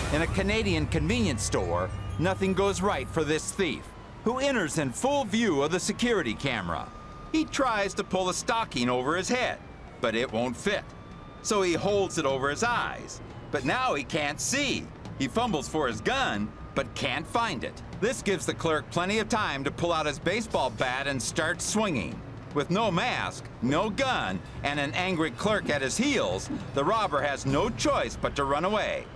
In a Canadian convenience store, nothing goes right for this thief, who enters in full view of the security camera. He tries to pull a stocking over his head, but it won't fit. So he holds it over his eyes, but now he can't see. He fumbles for his gun, but can't find it. This gives the clerk plenty of time to pull out his baseball bat and start swinging. With no mask, no gun, and an angry clerk at his heels, the robber has no choice but to run away.